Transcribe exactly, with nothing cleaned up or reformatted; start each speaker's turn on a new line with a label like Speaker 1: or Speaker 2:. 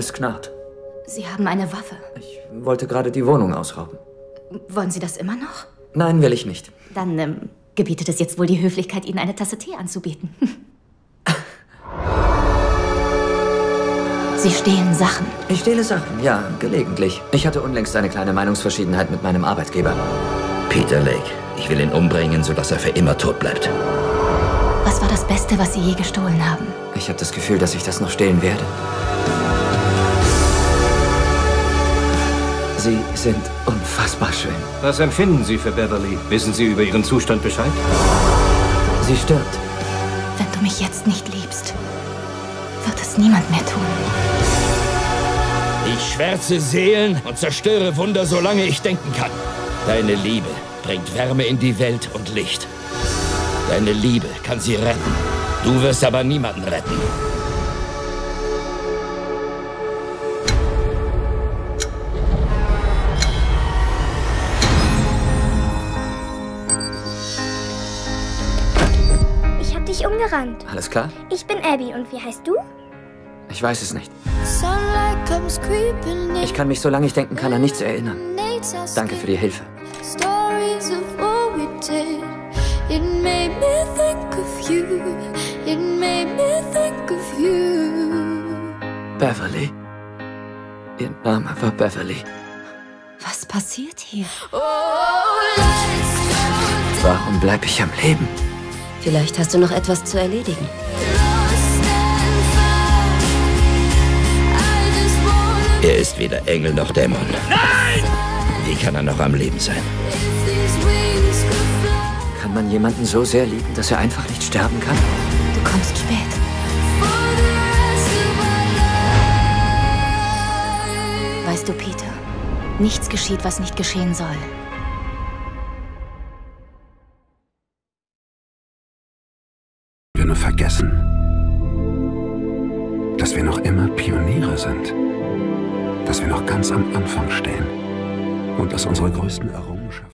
Speaker 1: heißt Knarrt.
Speaker 2: Sie haben eine Waffe.
Speaker 1: Ich wollte gerade die Wohnung ausrauben.
Speaker 2: Wollen Sie das immer noch?
Speaker 1: Nein, will ich nicht.
Speaker 2: Dann ähm, gebietet es jetzt wohl die Höflichkeit, Ihnen eine Tasse Tee anzubieten. Sie stehlen Sachen.
Speaker 1: Ich stehle Sachen, ja, gelegentlich. Ich hatte unlängst eine kleine Meinungsverschiedenheit mit meinem Arbeitgeber.
Speaker 3: Peter Lake. Ich will ihn umbringen, sodass er für immer tot bleibt.
Speaker 2: Was war das Beste, was Sie je gestohlen haben?
Speaker 1: Ich habe das Gefühl, dass ich das noch stehlen werde. Sie sind unfassbar schön.
Speaker 4: Was empfinden Sie für Beverly? Wissen Sie über ihren Zustand Bescheid?
Speaker 1: Sie stirbt.
Speaker 2: Wenn du mich jetzt nicht liebst, wird es niemand mehr tun.
Speaker 3: Ich schwärze Seelen und zerstöre Wunder, solange ich denken kann. Deine Liebe bringt Wärme in die Welt und Licht. Deine Liebe kann sie retten. Du wirst aber niemanden retten.
Speaker 5: Ich hab dich umgerannt.
Speaker 1: Alles klar?
Speaker 5: Ich bin Abby und wie heißt du?
Speaker 1: Ich weiß es nicht. Ich kann mich, solange ich denken kann, an nichts erinnern. Danke für die Hilfe. Beverly? Ihr Name war Beverly.
Speaker 2: Was passiert hier?
Speaker 1: Warum bleibe ich am Leben?
Speaker 2: Vielleicht hast du noch etwas zu erledigen.
Speaker 3: Er ist weder Engel noch Dämon. Nein! Wie kann er noch am Leben sein?
Speaker 1: Kann man jemanden so sehr lieben, dass er einfach nicht sterben kann?
Speaker 2: Du kommst spät. Weißt du, Peter, nichts geschieht, was nicht geschehen soll.
Speaker 6: Wir nur vergessen, dass wir noch immer Pioniere sind, dass wir noch ganz am Anfang stehen und dass unsere größten Errungenschaften